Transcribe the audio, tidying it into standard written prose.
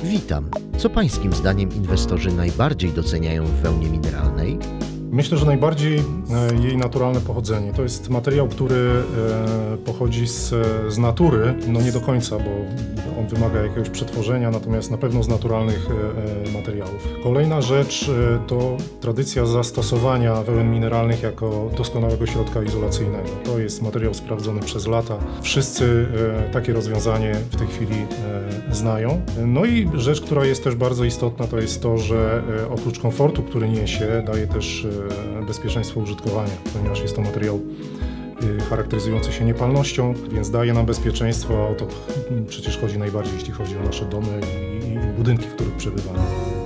Witam. Co Pańskim zdaniem inwestorzy najbardziej doceniają w wełnie mineralnej? Myślę, że najbardziej jej naturalne pochodzenie. To jest materiał, który pochodzi z natury, no nie do końca, bo on wymaga jakiegoś przetworzenia, natomiast na pewno z naturalnych materiałów. Kolejna rzecz to tradycja zastosowania wełen mineralnych jako doskonałego środka izolacyjnego. To jest materiał sprawdzony przez lata. Wszyscy takie rozwiązanie w tej chwili znają. No i rzecz, która jest też bardzo istotna, to jest to, że oprócz komfortu, który niesie, daje też bezpieczeństwo użytkowania, ponieważ jest to materiał charakteryzujący się niepalnością, więc daje nam bezpieczeństwo, a o to przecież chodzi najbardziej, jeśli chodzi o nasze domy i budynki, w których przebywamy.